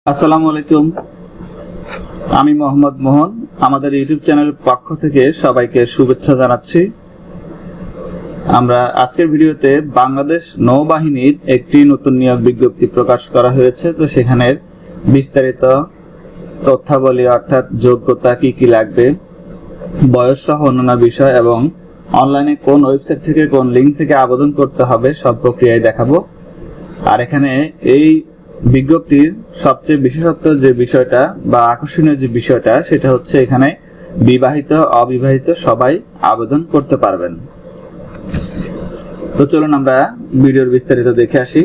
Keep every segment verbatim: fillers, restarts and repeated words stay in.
আসসালামু আলাইকুম, আমি মোহাম্মদ মোহন। আমাদের ইউটিউব চ্যানেলের পক্ষ থেকে সবাইকে শুভেচ্ছা জানাচ্ছি। আমরা আজকের ভিডিওতে বাংলাদেশ নৌবাহিনীর একটি নতুন নিয়োগ বিজ্ঞপ্তি প্রকাশ করা হয়েছে। তো সেখানের বিস্তারিত তথ্যাবলী অর্থাৎ যোগ্যতা কি কি লাগবে, বয়স সহ অন্যান্য বিষয় এবং অনলাইনে কোন ওয়েবসাইট থেকে কোন লিঙ্ক থেকে আবেদন করতে হবে সব প্রক্রিয়ায় দেখাবো। আর এখানে এই বিজ্ঞপ্তির সবচেয়ে বিশেষত্ব যে বিষয়টা বা আকর্ষণীয় যে বিষয়টা সেটা হচ্ছে এখানে বিবাহিত অবিবাহিত সবাই আবেদন করতে পারবেন। তো চলুন আমরা ভিডিওর বিস্তারিত দেখে আসি।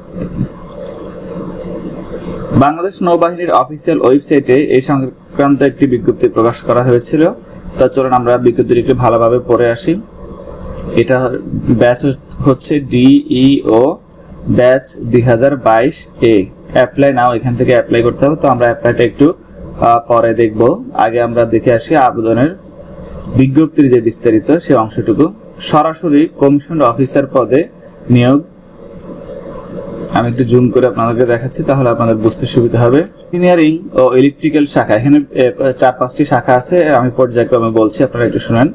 বাংলাদেশ নৌবাহিনীর অফিসিয়াল ওয়েবসাইটে এই সংক্রান্ত একটি বিজ্ঞপ্তি প্রকাশ করা হয়েছিল। তো চলুন আমরা বিজ্ঞপ্তিটি একটু ভালোভাবে পড়ে আসি। এটা ব্যাচ হচ্ছে ডিইও ব্যাচ দুই হাজার বাইশ এ। অ্যাপ্লাই নাও, এখান থেকে অ্যাপ্লাই করতে হবে। তো আমরা অ্যাপ্লাইটা একটু পরে দেখব। আগে আমরা দেখে আসি আবেদনের বিজ্ঞপ্তির যে বিস্তারিত সে অংশটুকু। সরাসরি কমিশন অফিসার পদে নিয়োগ। আমি একটু জুম করে আপনাদেরকে দেখাচ্ছি, তাহলে আপনাদের বুঝতে সুবিধা হবে। ইঞ্জিনিয়ারিং ও ইলেকট্রিক্যাল শাখা, এখানে চার পাঁচটি শাখা আছে, আমি পর্যায়ক্রমে বলছি, আপনারা একটু শুনেন।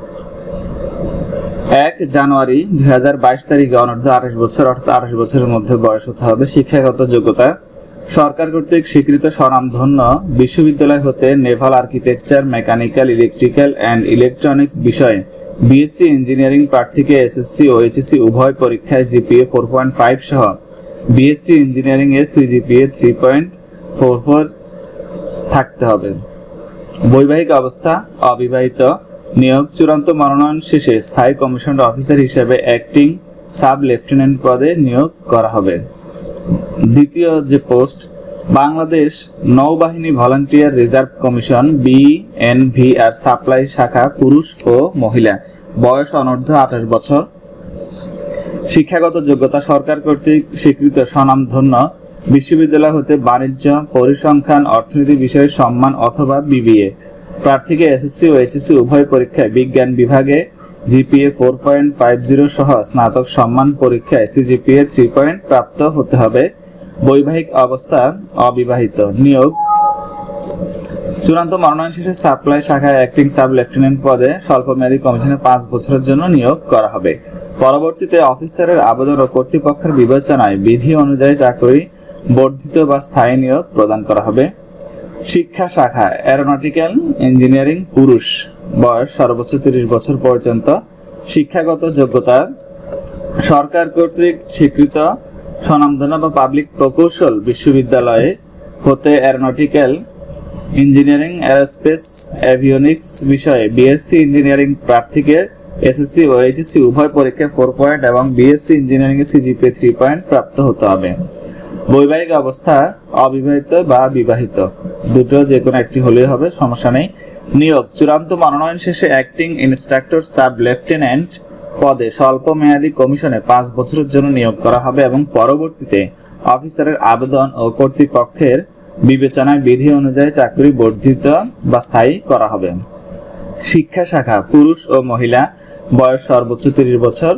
এক জানুয়ারি দুই হাজার বাইশ তারিখে অনূর্ধ্ব আঠাশ বছর অর্থাৎ আঠাশ বছরের মধ্যে বয়স হতে হবে। শিক্ষাগত যোগ্যতা সরকার কর্তৃক স্বীকৃত স্বনামধন্য বিশ্ববিদ্যালয় হতে naval architecture, mechanical, electrical and electronics বিষয়ে বিএসসি ইঞ্জিনিয়ারিং প্রার্থীকে এসএসসি ও এইচএসসি উভয় পরীক্ষায় জিপিএ ফোর পয়েন্ট ফাইভ সহ বিএসসি ইঞ্জিনিয়ারিং এ CGPA three point four four থাকতে হবে। বৈবাহিক অবস্থা অবিবাহিত। নিয়োগ চূড়ান্ত মনোনয়ন শেষে স্থায়ী কমিশন অফিসার হিসেবে অ্যাক্টিং সাব লেফটেন্যান্ট পদে নিয়োগ করা হবে। দ্বিতীয় যে পোস্ট, বাংলাদেশ নৌবাহিনী volunteer reserve commission BNVR supply শাখা, পুরুষ ও মহিলা, বয়স অনূর্ধ্ব আঠাশ বছর। শিক্ষাগত যোগ্যতা সরকার কর্তৃক স্বীকৃত স্বনামধন্য বিশ্ববিদ্যালয় হতে বাণিজ্য, পরিসংখ্যান, অর্থনীতি বিষয়ে সম্মান অথবা বিবিএ। প্রার্থীকে এসএসসি ও এইচএসসি উভয় পরীক্ষায় বিজ্ঞান বিভাগে GPA four point five zero সহ স্নাতক সম্মান পরীক্ষায় সিজিপিএ থ্রি পয়েন্ট প্রাপ্ত হতে হবে। বৈবাহিক অবস্থা অবিবাহিত। নিয়োগ চূড়ান্ত মনোনয়ন শেষে সাপ্লাই শাখায় অ্যাক্টিং সাব লেফটেন্যান্ট পদে স্বল্পমেয়াদী কমিশনে পাঁচ বছরের জন্য নিয়োগ করা হবে। পরবর্তীতে অফিসারের আবেদন ও কর্তৃপক্ষের বিবেচনায় বিধি অনুযায়ী চাকরি বর্ধিত বা স্থায়ী নিয়োগ প্রদান করা হবে। শিক্ষা শাখা এরোনটিক্যাল ইঞ্জিনিয়ারিং, পুরুষ, বয়স সর্বোচ্চ তিরিশ বছর পর্যন্ত। শিক্ষাগত যোগ্যতা সরকার কর্তৃক স্বীকৃত স্বনামধন্য বা পাবলিক প্রকৌশল বিশ্ববিদ্যালয়ে হতে এরোনটিক্যাল ইঞ্জিনিয়ারিং, এরোস্পেস, এভিওনিক্স বিষয়ে বিএসসি ইঞ্জিনিয়ারিং প্রার্থীকে এসএসসি ও এইচএসসি উভয় পরীক্ষায় ফোর পয়েন্ট এবং বিএসসি ইঞ্জিনিয়ারিং এ সিজিপিএ থ্রি পয়েন্ট প্রাপ্ত হতে হবে। বৈবাহিক অবস্থা অবিবাহিত বা বিবাহিত, দুটো যে কোনো একটি হলেই হবে, সমস্যা নেই। নিয়োগ চূড়ান্ত মনোনয়ন শেষে অ্যাক্টিং ইন্সট্রাক্টর সাব লেফটেন্যান্ট পদে স্বল্প মেয়াদী কমিশনে পাঁচ বছরের জন্য নিয়োগ করা হবে এবং পরবর্তীতে অফিসারের আবেদন ও কর্তৃপক্ষের বিবেচনায় বিধি অনুযায়ী চাকরি বর্ধিত বা স্থায়ী করা হবে। শিক্ষা শাখা পুরুষ ও মহিলা, বয়স সর্বোচ্চ তিরিশ বছর।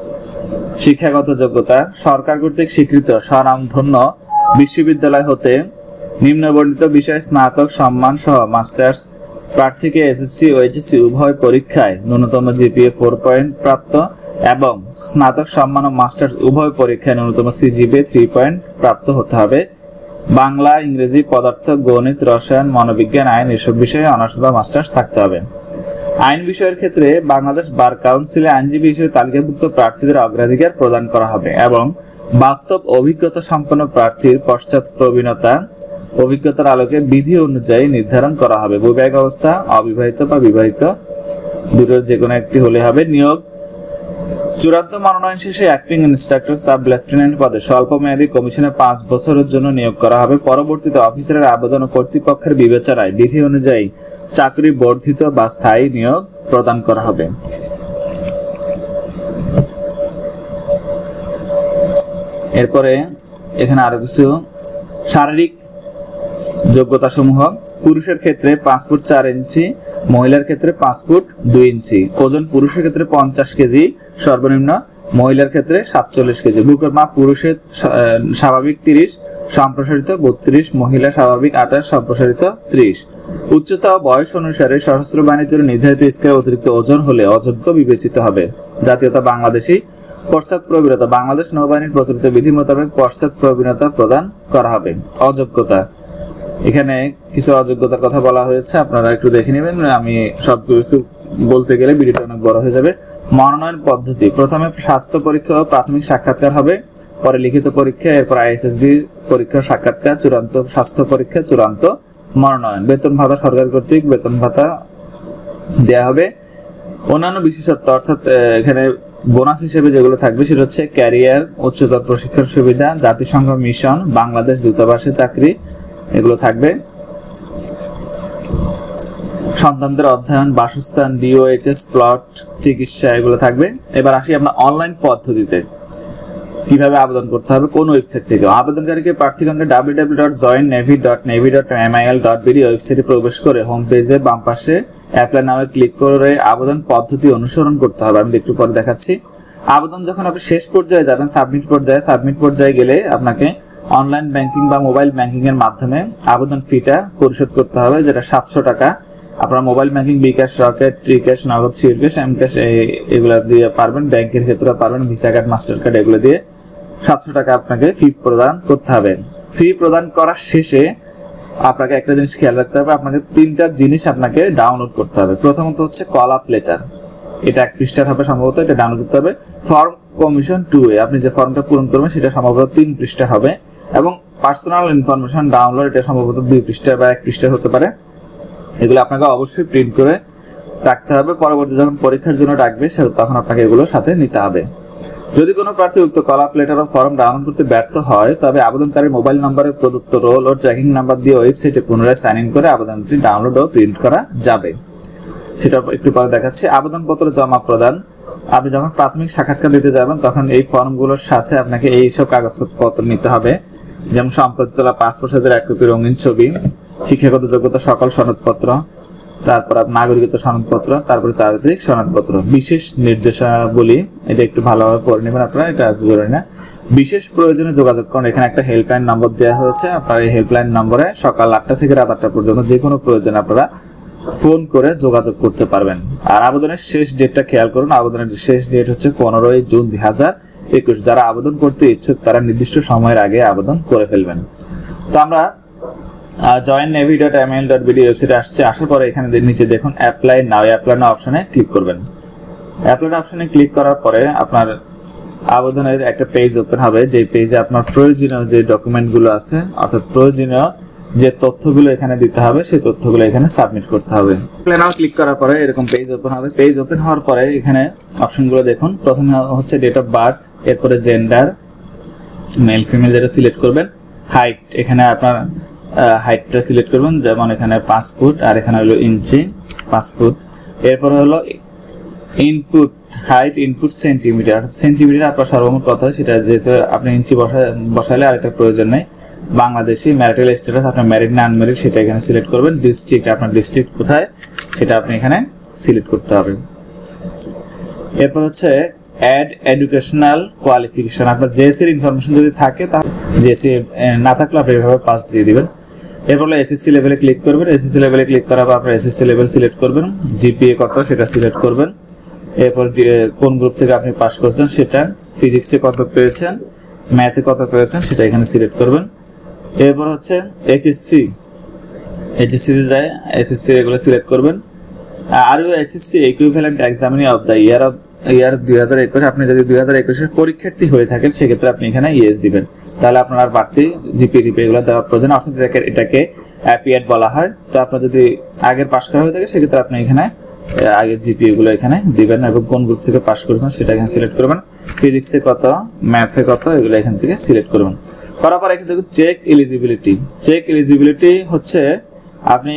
শিক্ষাগত যোগ্যতা সরকার কর্তৃক স্বীকৃত স্বনামধন্য বিশ্ববিদ্যালয় হতে নিম্নবর্ণিত বিষয়ে স্নাতক সম্মান সহ মাস্টার্স। প্রার্থীকে এসএসসি ও এইচএসসি উভয় পরীক্ষায় ন্যূনতম জিপিএ ফোর পয়েন্ট প্রাপ্ত এবং স্নাতক সম্মান ও মাস্টার্স উভয় পরীক্ষায় ন্যূনতম সিজিপিএ থ্রি পয়েন্ট প্রাপ্ত হতে হবে। বাংলা, ইংরেজি, পদার্থ, গণিত, রসায়ন, মনোবিজ্ঞান, আইন এসব বিষয়ে অনার্স বা মাস্টার্স থাকতে হবে। আইন বিষয়ের ক্ষেত্রে বাংলাদেশ বার কাউন্সিলে আইনজীবী হিসেবে তালিকাভুক্ত প্রার্থীদের অগ্রাধিকার প্রদান করা হবে এবং বাস্তব অভিজ্ঞতা সম্পন্ন প্রার্থীর পশ্চাৎ প্রবীণতা অভিজ্ঞতার আলোকে বিধি অনুযায়ী নির্ধারণ করা হবে। বৈবাহিক অবস্থা অবিবাহিত বা বিবাহিত, দুটোর যে কোনো একটি হলে হবে। নিয়োগ চূড়ান্ত মনোনয়ন শেষে অ্যাক্টিং ইন্সট্রাক্টর সাব লেফটেন্যান্ট পদে স্বল্প মেয়াদী কমিশনে পাঁচ বছরের জন্য নিয়োগ করা হবে। পরবর্তীতে অফিসারের আবেদন ও কর্তৃপক্ষের বিবেচনায় বিধি অনুযায়ী চাকরি বর্ধিত বা স্থায়ী নিয়োগ প্রদান করা হবে। এরপরে এখানে আরো কিছু শারীরিক যোগ্যতা সমূহ। পুরুষের ক্ষেত্রে পাঁচ ফুট চার ইঞ্চি, মহিলার ক্ষেত্রে পাঁচ ফুট দুই ইঞ্চি। ওজন পুরুষের ক্ষেত্রে পঞ্চাশ কেজি সর্বনিম্ন মহিলার ক্ষেত্রে সাতচল্লিশ কেজি। বুকের মাপ পুরুষের স্বাভাবিক তিরিশ, সম্প্রসারিত বত্রিশ, মহিলা স্বাভাবিক আঠাশ, সম্প্রসারিত ত্রিশ। উচ্চতা ও বয়স অনুসারে সশস্ত্র বাহিনীর জন্য নির্ধারিত স্কেলের অতিরিক্ত ওজন হলে অযোগ্য বিবেচিত হবে। জাতীয়তা বাংলাদেশী। পশ্চাৎ প্রবীণতা। বাংলাদেশ নৌবাহিনীর প্রচলিত বিধি মোতাবেক পশ্চাৎ প্রবীণতা প্রদান করা হবে। অযোগ্যতা, এখানে কিছু অযোগ্যতার কথা বলা হয়েছে, আপনারা একটু দেখে নেবেন, আমি সবকিছু বলতে গেলে ভিডিওটা অনেক বড় হয়ে যাবে। মনোনয়ন পদ্ধতি। প্রথমে স্বাস্থ্য পরীক্ষা ও প্রাথমিক সাক্ষাৎকার হবে, পরে লিখিত পরীক্ষা, এরপর আইএসএসবি পরীক্ষা, সাক্ষাৎকার, চূড়ান্ত স্বাস্থ্য পরীক্ষা, চূড়ান্ত মনোনয়ন। বেতন ভাতা সরকার কর্তৃক বেতন ভাতা দেয়া হবে। অন্যান্য বিশেষত্ব অর্থাৎ এখানে বোনাস হিসেবে যেগুলো থাকবে সেটা হচ্ছে ক্যারিয়ার, উচ্চতর প্রশিক্ষণ সুবিধা, জাতিসংঘ মিশন, বাংলাদেশ দূতাবাসে চাকরি, এগুলো থাকবে। সন্তানদের অধ্যয়ন, বাসস্থান, ডিওএইচএস, প্লট, চিকিৎসা, এগুলো থাকবে। এবার আসি আমরা অনলাইন পদ্ধতিতে কিভাবে আবেদন করতে হবে, কোন ওয়েবসাইট থেকে। আবেদনকারীকে প্রার্থীগণকে W W W dot join navy dot navy dot M I L dot BD ওয়েবসাইটে প্রবেশ করে হোম পেজে বাম পাশে অ্যাপ্লাই নামে ক্লিক করে আবেদন পদ্ধতি অনুসরণ করতে হবে। আমি একটু পরে দেখাচ্ছি। আবেদন যখন আপনি শেষ পর্যায়ে যাবেন, সাবমিট পর্যায়ে, সাবমিট পর্যায়ে গেলে আপনাকে অনলাইন ব্যাংকিং বা মোবাইল ব্যাংকিং এর মাধ্যমে আবেদন ফিটা পরিশোধ করতে হবে, যেটা সাতশো টাকা। আপনারা মোবাইল ব্যাংকিং বিকাশ, রকেট, ট্রিক্যাশ, নগদ, শিওরক্যাশ, এমক্যাশ এগুলো দিয়ে পারবেন, ব্যাংকের ক্ষেত্রে পারবেন, ভিসা কার্ড, মাস্টার কার্ড, এগুলো দিয়ে সাতশো টাকা আপনাকে ফি প্রদান করতে হবে। ফি প্রদান করার শেষে আপনাকে একটা জিনিস খেয়াল রাখতে হবে, আপনাকে তিনটা জিনিস আপনাকে ডাউনলোড করতে হবে। প্রথমত হচ্ছে কল আপ লেটার, এটা এক পৃষ্ঠার হবে সম্ভবত, এটা ডাউনলোড করতে হবে। ফর্ম কমিশন টু এ, আপনি যে ফর্মটা পূরণ করবেন সেটা সম্ভবত তিন পৃষ্ঠা হবে। এবং পার্সোনাল ইনফরমেশন ডাউনলোড, এটা সম্ভবত দুই পৃষ্ঠা বা এক পৃষ্ঠা হতে পারে। এগুলো আপনাকে অবশ্যই প্রিন্ট করে রাখতে হবে, পরবর্তী যখন পরীক্ষার জন্য ডাকবে তখন আপনাকে এগুলো সাথে নিতে হবে। যদি কোনো প্রার্থী উক্ত কল আপ লেটার ও ফর্ম ডাউনলোড করতে ব্যর্থ হয়, তবে আবেদনকারীর মোবাইল নম্বরে প্রদত্ত রোল ও ট্র্যাকিং নাম্বার দিয়ে ওয়েবসাইটে পুনরায় সাইন ইন করে আবেদনটি ডাউনলোড ও প্রিন্ট করা যাবে। সেটা একটু পরে দেখাচ্ছি। আবেদনপত্র জমা প্রদান। আপনি যখন প্রাথমিক সাক্ষাৎকার দিতে যাবেন তখন এই ফর্মগুলোর সাথে আপনাকে এই সব কাগজপত্র নিতে হবে, যেমন সম্প্রতি তোলা পাসপোর্ট সাইজের এক কপি রঙিন ছবি, শিক্ষাগত যোগ্যতা সকল সনদপত্র, তারপর নাগরিকত্ব সনদপত্র, তারপরে চারিত্রিক সনদপত্র। বিশেষ নির্দেশাবলী, এটা একটু ভালোভাবে পড়ে নেবেন আপনারা, এটা জরুরি না। বিশেষ প্রয়োজনে যোগাযোগ করুন। এখানে একটা হেল্পলাইন নম্বর দেওয়া হয়েছে, আপনার এই হেল্পলাইন নম্বরে সকাল আটটা থেকে রাত আটটা পর্যন্ত যে কোনো প্রয়োজনে আপনারা ফোন করে যোগাযোগ করতে পারবেন। আর আবেদনের শেষ ডেটটা খেয়াল করুন, আবেদনের শেষ ডেট হচ্ছে পনেরোই জুন দুই হাজার একুশ। যারা আবেদন করতে ইচ্ছুক তারা নির্দিষ্ট সময়ের আগে আবেদন করে ফেলবেন। তো আমরা join navy dot M I L dot BD ওয়েবসাইটে আসছে। আসার পরে এখানে নিচে দেখুন অ্যাপ্লাই নাও, অ্যাপ্লাই নাও অপশনে ক্লিক করবেন। অ্যাপ্লাই নাও অপশনে ক্লিক করার পরে আপনার আবেদনের একটা পেজ ওপেন হবে, যে পেজে আপনার প্রয়োজনীয় যে ডকুমেন্টগুলো আছে, অর্থাৎ প্রয়োজনীয় যে তথ্যগুলো এখানে দিতে হবে সেই তথ্যগুলো এখানে সাবমিট করতে হবে। অ্যাপ্লাই নাও ক্লিক করার পরে এরকম পেজ ওপেন হবে। পেজ ওপেন হওয়ার পরে এখানে অপশনগুলো দেখুন। প্রথমে হচ্ছে ডেট অফ বার্থ, এরপরে জেন্ডার, মেল ফিমেল যেটা সিলেক্ট করবেন। হাইট, এখানে আপনার হাইটটা সিলেক্ট করবেন, যেমন এখানে পাঁচ ফুট আর এখানে হলো ইঞ্চি, পাঁচ ফুট। এরপর হলো input height, input centimetre, centimetre আপনার সর্বমোট কথা, সেটা যেহেতু আপনি ইঞ্চি বসাইলে আরেকটা প্রয়োজন নেই। বাংলাদেশি, ম্যারিটাল স্ট্যাটাস, আপনার ম্যারিড না আনম্যারিড সেটা এখানে সিলেক্ট করবেন। ডিস্ট্রিক্ট, আপনার ডিস্ট্রিক্ট কোথায় সেটা আপনি এখানে সিলেক্ট করতে হবে। এরপর হচ্ছে অ্যাড এডুকেশনাল কোয়ালিফিকেশন, আপনার জেএসসি এর ইনফরমেশন যদি থাকে তাহলে জেএসসি, না থাকলে আপনি এভাবে পাস দিয়ে দিবেন। এরপর এসএসসি লেভেলে ক্লিক করবেন। এসএসসি লেভেলে ক্লিক করার পর আপনার এসএসসি লেভেল সিলেক্ট করবেন, জিপিএ কত সেটা সিলেক্ট করবেন। এরপর কোন গ্রুপ থেকে আপনি পাস করছেন সেটা, ফিজিক্সে কত পেয়েছেন, ম্যাথে কত পেয়েছেন সেটা এখানে সিলেক্ট করবেন। এরপর হচ্ছে এইচএসসি, এইচএসসি তে যায় এসএসসি এগুলো সিলেক্ট করবেন। আর HSC equivalent examination of the year of year দুই হাজার একুশ, আপনি যদি দুই হাজার একুশের পরীক্ষার্থী হয়ে থাকেন সেক্ষেত্রে আপনি এখানে ইয়েস দিবেন, তাহলে আপনার আর বাড়তি জিপি টিপি এগুলো দেওয়ার প্রয়োজন। অর্থাৎ এটাকে অ্যাপিয়াড বলা হয়। তো আপনার যদি আগের পাস করা হয়ে থাকে সেক্ষেত্রে আপনি এখানে আগের জিপি এগুলো এখানে দিবেন এবং কোন গ্রুপ থেকে পাস করেছেন সেটা এখানে সিলেক্ট করবেন। ফিজিক্সে কত, ম্যাথে কত, এগুলো এখান থেকে সিলেক্ট করবেন। করার পর এখানে দেখুন চেক এলিজিবিলিটি। চেক এলিজিবিলিটি হচ্ছে আপনি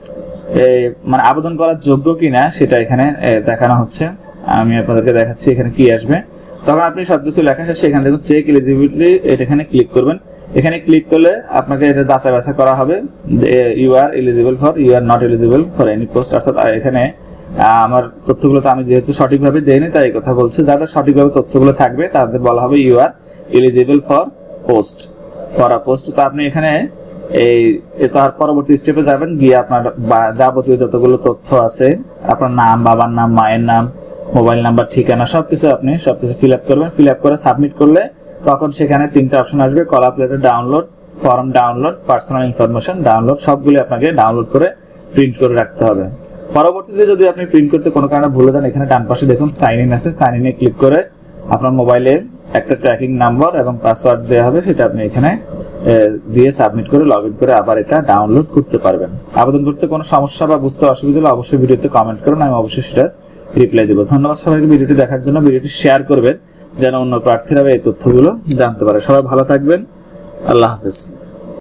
মানে আবেদন করার যোগ্য কিনা সেটা এখানে দেখানো হচ্ছে। আমি আপনাদেরকে দেখাচ্ছি এখানে কি আসবে। তখন আপনি সবকিছু লেখা শেষে এখানে দেখুন চেক এলিজিবিলিটি, এটা এখানে ক্লিক করবেন। এখানে ক্লিক করলে আপনাকে এটা যাচাই বাছাই করা হবে, you are eligible for, you are not eligible for any post. অর্থাৎ এখানে আমার তথ্যগুলো তো আমি যেহেতু সঠিকভাবে দেইনি তাই এই কথা বলছে। যাদের সঠিকভাবে তথ্যগুলো থাকবে তাদের বলা হবে you are eligible for post for a post. তো আপনি এখানে এই তার পরবর্তী স্টেপে যাবেন, গিয়ে আপনার যাবতীয় যতগুলো তথ্য আছে, আপনার নাম, বাবার নাম, মায়ের নাম, মোবাইল নাম্বার, ঠিকানা, সবকিছু আপনি সবকিছু ফিল আপ করবেন। ফিল আপ করে সাবমিট করলে তখন সেখানে তিনটা অপশন আসবে, call up letter download, form download, personal information download. সবগুলো আপনাকে ডাউনলোড করে প্রিন্ট করে রাখতে হবে। পরবর্তীতে যদি আপনি প্রিন্ট করতে কোনো কারণে ভুলে যান, এখানে ডান পাশে দেখুন সাইন ইন আছে, সাইন ইনে ক্লিক করে আপনার মোবাইলে একটা ট্র্যাকিং নাম্বার এবং পাসওয়ার্ড দেওয়া হবে, সেটা আপনি এখানে দিয়ে সাবমিট করে লগ ইন করে আবার এটা ডাউনলোড করতে পারবেন। আবেদন করতে কোনো সমস্যা বা বুঝতে অসুবিধা হলে অবশ্যই ভিডিওতে কমেন্ট করুন, আমি অবশ্যই সেটা রিপ্লাই দেবো। ধন্যবাদ সবাইকে ভিডিওটি দেখার জন্য। ভিডিওটি শেয়ার করবেন যেন অন্য প্রার্থীরা এই তথ্যগুলো জানতে পারে। সবাই ভালো থাকবেন, আল্লাহ হাফেজ।